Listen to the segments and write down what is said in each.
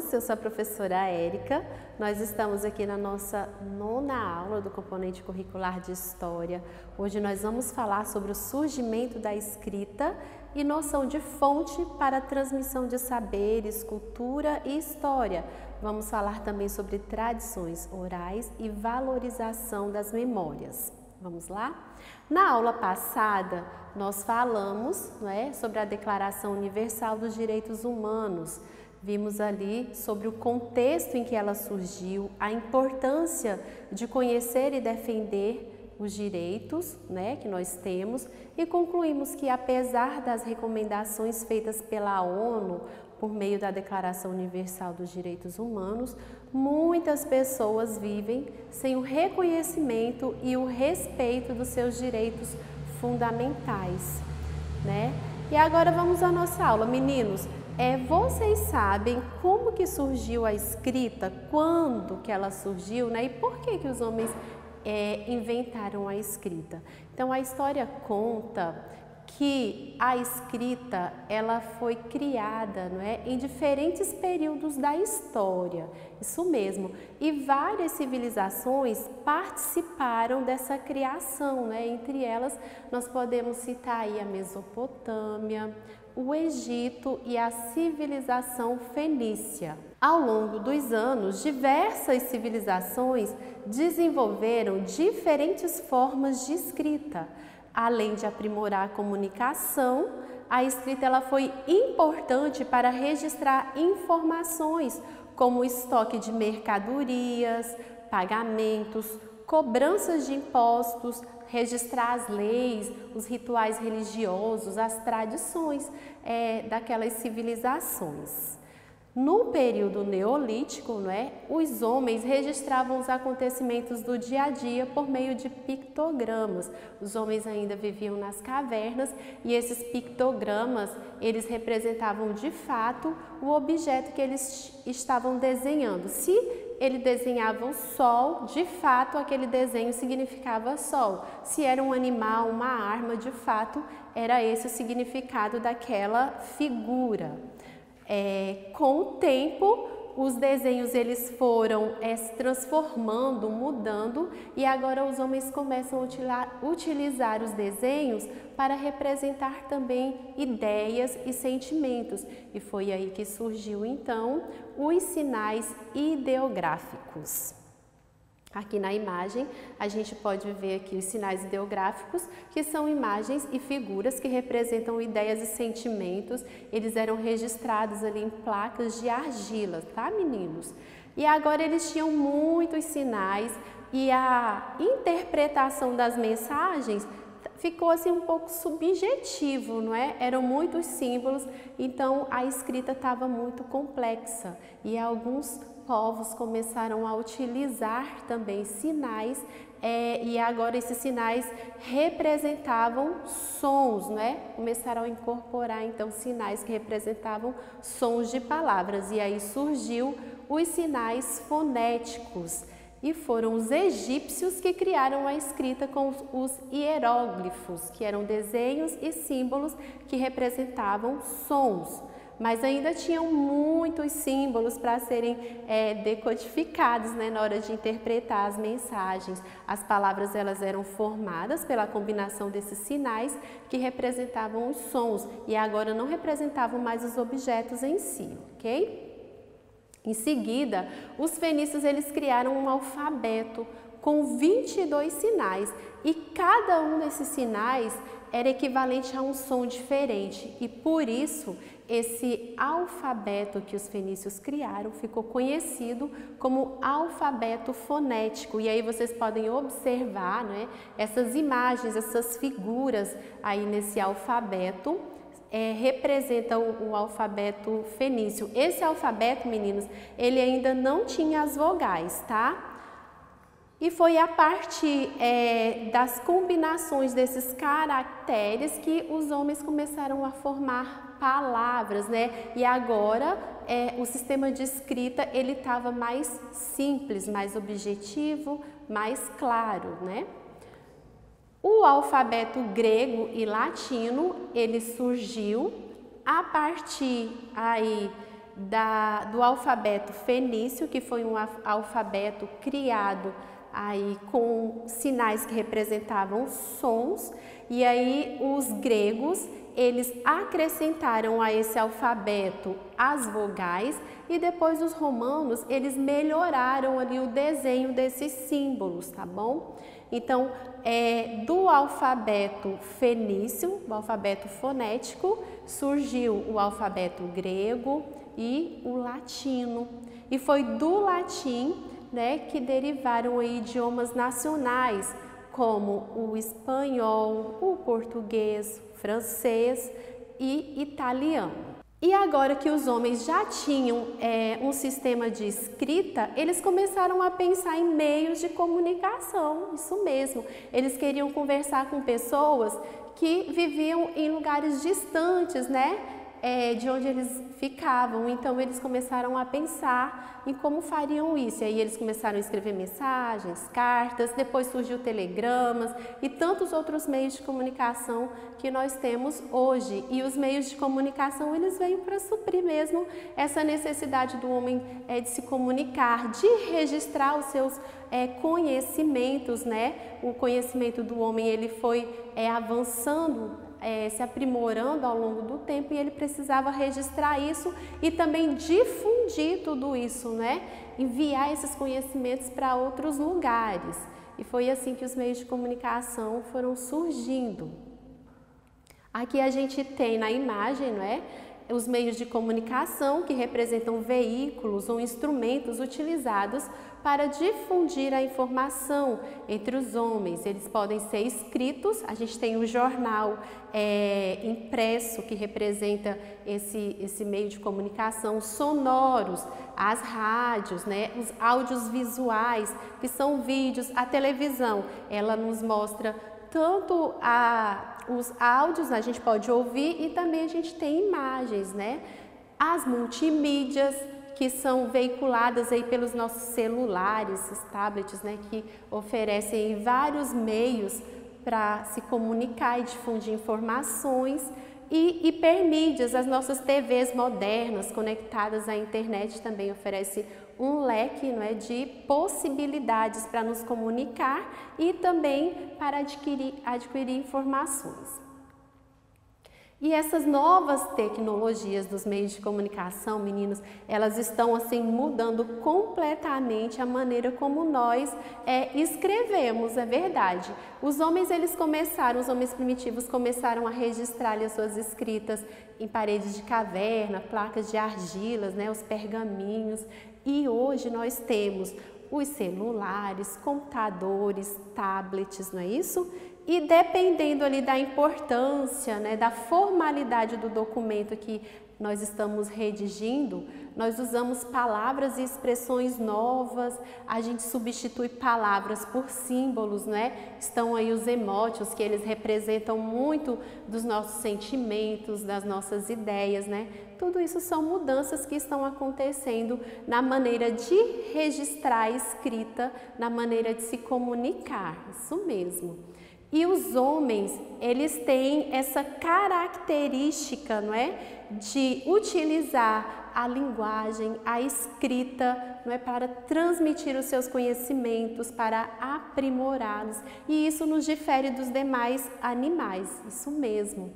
irmãos, eu sou a professora Érica. Nós estamos aqui na nossa 9ª aula do componente curricular de História. Hoje nós vamos falar sobre o surgimento da escrita e noção de fonte para a transmissão de saberes, cultura e história. Vamos falar também sobre tradições orais e valorização das memórias. Vamos lá? Na aula passada, nós falamos, sobre a Declaração Universal dos Direitos Humanos. Vimos ali sobre o contexto em que ela surgiu, a importância de conhecer e defender os direitos, que nós temos, e concluímos que, apesar das recomendações feitas pela ONU por meio da Declaração Universal dos Direitos Humanos, muitas pessoas vivem sem o reconhecimento e o respeito dos seus direitos fundamentais, E agora vamos à nossa aula. Meninos, vocês sabem como que surgiu a escrita, quando que ela surgiu, E por que que os homens inventaram a escrita? Então, a história conta que a escrita ela foi criada, em diferentes períodos da história, isso mesmo, e várias civilizações participaram dessa criação, Entre elas nós podemos citar aí a Mesopotâmia, o Egito e a civilização fenícia. Ao longo dos anos, diversas civilizações desenvolveram diferentes formas de escrita. Além de aprimorar a comunicação, a escrita ela foi importante para registrar informações como estoque de mercadorias, pagamentos, cobranças de impostos, registrar as leis, os rituais religiosos, as tradições daquelas civilizações. No período neolítico, os homens registravam os acontecimentos do dia a dia por meio de pictogramas. Os homens ainda viviam nas cavernas e esses pictogramas, eles representavam de fato o objeto que eles estavam desenhando. Se ele desenhava o sol, de fato aquele desenho significava sol. Se era um animal, uma arma, de fato era esse o significado daquela figura. Com o tempo, os desenhos eles foram se transformando, mudando, e agora os homens começam a utilizar os desenhos para representar também ideias e sentimentos. E foi aí que surgiu então os sinais ideográficos. Aqui na imagem, a gente pode ver aqui os sinais ideográficos, que são imagens e figuras que representam ideias e sentimentos. Eles eram registrados ali em placas de argila, tá, meninos? E agora eles tinham muitos sinais e a interpretação das mensagens ficou assim um pouco subjetivo, Eram muitos símbolos, então a escrita estava muito complexa e alguns povos começaram a utilizar também sinais e agora esses sinais representavam sons, Começaram a incorporar então sinais que representavam sons de palavras e aí surgiu os sinais fonéticos. E foram os egípcios que criaram a escrita com os hieróglifos, que eram desenhos e símbolos que representavam sons. Mas ainda tinham muitos símbolos para serem decodificados, na hora de interpretar as mensagens. As palavras elas eram formadas pela combinação desses sinais que representavam os sons e agora não representavam mais os objetos em si, ok? Em seguida, os fenícios eles criaram um alfabeto com 22 sinais e cada um desses sinais era equivalente a um som diferente e por isso esse alfabeto que os fenícios criaram ficou conhecido como alfabeto fonético. E aí vocês podem observar, essas imagens, essas figuras aí nesse alfabeto. Representa o alfabeto fenício. Esse alfabeto, meninos, ele ainda não tinha as vogais, tá? E foi a partir das combinações desses caracteres que os homens começaram a formar palavras, E agora o sistema de escrita ele estava mais simples, mais objetivo, mais claro, O alfabeto grego e latino, ele surgiu a partir aí do alfabeto fenício, que foi um alfabeto criado aí com sinais que representavam sons, e aí os gregos, eles acrescentaram a esse alfabeto as vogais, e depois os romanos, eles melhoraram ali o desenho desses símbolos, tá bom? Então, do alfabeto fenício, o alfabeto fonético, surgiu o alfabeto grego e o latino. E foi do latim, né, que derivaram aí idiomas nacionais, como o espanhol, o português, francês e italiano. E agora que os homens já tinham um sistema de escrita, eles começaram a pensar em meios de comunicação, isso mesmo. Eles queriam conversar com pessoas que viviam em lugares distantes, né, de onde eles ficavam. Então eles começaram a pensar em como fariam isso. E aí eles começaram a escrever mensagens, cartas, depois surgiu telegramas e tantos outros meios de comunicação que nós temos hoje. E os meios de comunicação, eles veio para suprir mesmo essa necessidade do homem de se comunicar, de registrar os seus conhecimentos, né? O conhecimento do homem, ele foi avançando, se aprimorando ao longo do tempo, e ele precisava registrar isso e também difundir tudo isso, né? Enviar esses conhecimentos para outros lugares. E foi assim que os meios de comunicação foram surgindo. Aqui a gente tem na imagem, não é? Os meios de comunicação que representam veículos ou instrumentos utilizados para difundir a informação entre os homens. Eles podem ser escritos, a gente tem o jornal impresso, que representa esse meio de comunicação, sonoros, as rádios, né? Os áudios visuais, que são vídeos, a televisão, ela nos mostra tanto os áudios, a gente pode ouvir, e também a gente tem imagens, né? As multimídias, que são veiculadas aí pelos nossos celulares, os tablets, né? Que oferecem vários meios para se comunicar e difundir informações. E hipermídias, as nossas TVs modernas conectadas à internet também oferecem um leque, não é, de possibilidades para nos comunicar e também para adquirir informações. E essas novas tecnologias dos meios de comunicação, meninos, elas estão assim mudando completamente a maneira como nós escrevemos, é verdade. Os homens primitivos começaram a registrar ali as suas escritas em paredes de caverna, placas de argilas, né, os pergaminhos. E hoje nós temos os celulares, computadores, tablets, não é isso? E dependendo ali da importância, né, da formalidade do documento que nós estamos redigindo, nós usamos palavras e expressões novas, a gente substitui palavras por símbolos, né? Estão aí os emojis, que eles representam muito dos nossos sentimentos, das nossas ideias, né? Tudo isso são mudanças que estão acontecendo na maneira de registrar a escrita, na maneira de se comunicar, isso mesmo. E os homens, eles têm essa característica, não é, de utilizar a linguagem, a escrita, não é, para transmitir os seus conhecimentos, para aprimorá-los. E isso nos difere dos demais animais, isso mesmo.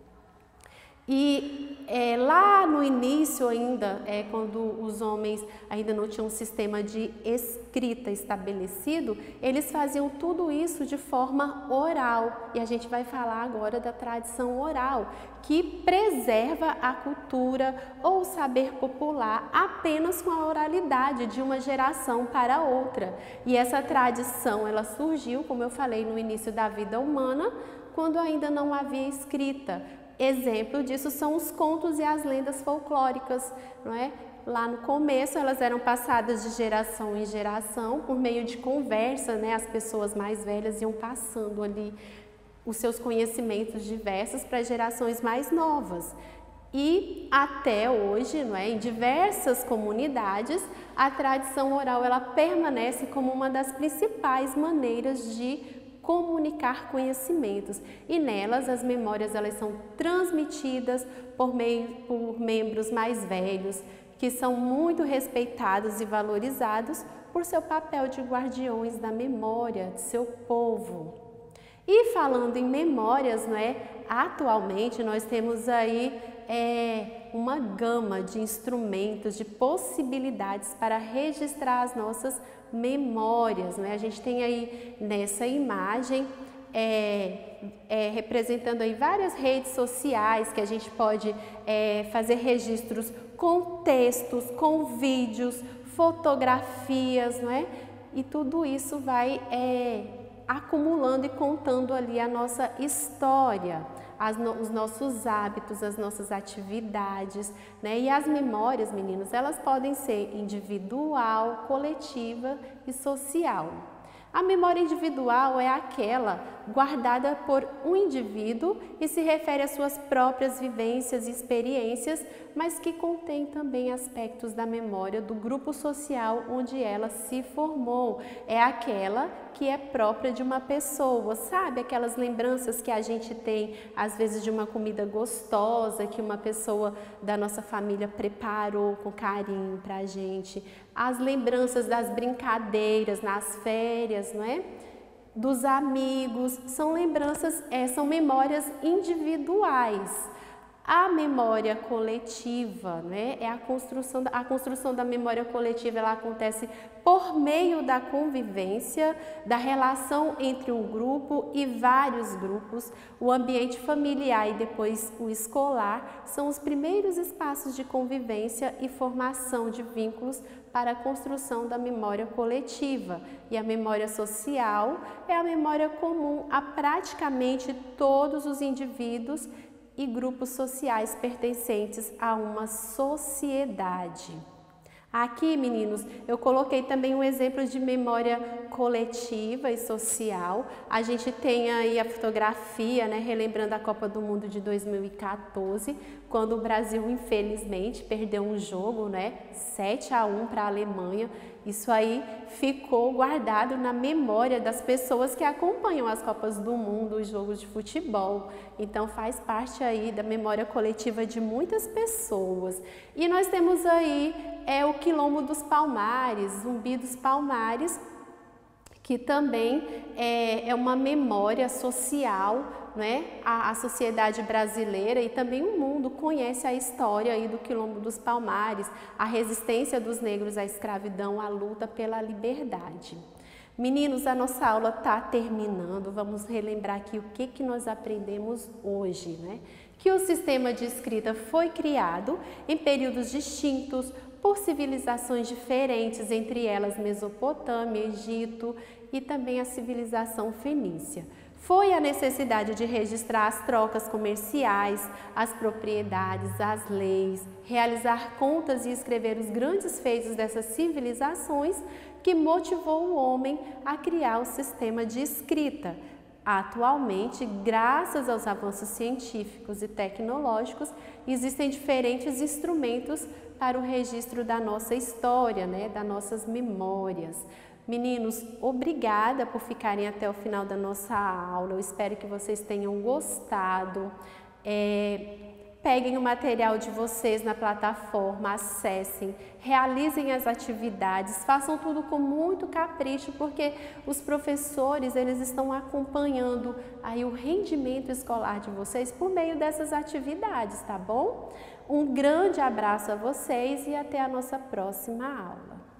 E lá no início ainda, quando os homens ainda não tinham um sistema de escrita estabelecido, eles faziam tudo isso de forma oral. E a gente vai falar agora da tradição oral, que preserva a cultura ou o saber popular apenas com a oralidade de uma geração para outra. E essa tradição, ela surgiu, como eu falei, no início da vida humana, quando ainda não havia escrita. Exemplo disso são os contos e as lendas folclóricas, não é? Lá no começo elas eram passadas de geração em geração por meio de conversa, né? As pessoas mais velhas iam passando ali os seus conhecimentos diversos para gerações mais novas. E até hoje, não é? Em diversas comunidades, a tradição oral ela permanece como uma das principais maneiras de comunicar conhecimentos, e nelas as memórias elas são transmitidas por membros mais velhos que são muito respeitados e valorizados por seu papel de guardiões da memória de seu povo. E falando em memórias, atualmente nós temos aí uma gama de instrumentos, de possibilidades para registrar as nossas memórias. A gente tem aí nessa imagem representando aí várias redes sociais que a gente pode fazer registros com textos, com vídeos, fotografias, E tudo isso vai acumulando e contando ali a nossa história, os nossos hábitos, as nossas atividades, E as memórias, meninos, elas podem ser individual, coletiva e social. A memória individual é aquela guardada por um indivíduo e se refere às suas próprias vivências e experiências, mas que contém também aspectos da memória do grupo social onde ela se formou. É aquela que é própria de uma pessoa, sabe? Aquelas lembranças que a gente tem, às vezes, de uma comida gostosa que uma pessoa da nossa família preparou com carinho pra gente. As lembranças das brincadeiras nas férias, Dos amigos, são lembranças, são memórias individuais. A memória coletiva, é a construção da memória coletiva, ela acontece por meio da convivência, da relação entre um grupo e vários grupos. O ambiente familiar e depois o escolar são os primeiros espaços de convivência e formação de vínculos para a construção da memória coletiva. E a memória social é a memória comum a praticamente todos os indivíduos e grupos sociais pertencentes a uma sociedade. Aqui, meninos, eu coloquei também um exemplo de memória coletiva e social. A gente tem aí a fotografia, relembrando a Copa do Mundo de 2014, quando o Brasil, infelizmente, perdeu um jogo, 7-1 para a Alemanha. Isso aí ficou guardado na memória das pessoas que acompanham as Copas do Mundo, os jogos de futebol. Então faz parte aí da memória coletiva de muitas pessoas. E nós temos aí o Quilombo dos Palmares, Zumbi dos Palmares, que também é uma memória social, A sociedade brasileira e também o mundo conhece a história aí do Quilombo dos Palmares, a resistência dos negros à escravidão, a luta pela liberdade. Meninos, a nossa aula está terminando, vamos relembrar aqui o que nós aprendemos hoje, Que o sistema de escrita foi criado em períodos distintos, por civilizações diferentes, entre elas Mesopotâmia, Egito e também a civilização fenícia. Foi a necessidade de registrar as trocas comerciais, as propriedades, as leis, realizar contas e escrever os grandes feitos dessas civilizações que motivou o homem a criar o sistema de escrita. Atualmente, graças aos avanços científicos e tecnológicos, existem diferentes instrumentos para o registro da nossa história, das nossas memórias. Meninos, obrigada por ficarem até o final da nossa aula. Eu espero que vocês tenham gostado. Peguem o material de vocês na plataforma, acessem, realizem as atividades, façam tudo com muito capricho, porque os professores, eles estão acompanhando aí o rendimento escolar de vocês por meio dessas atividades, tá bom? Um grande abraço a vocês e até a nossa próxima aula.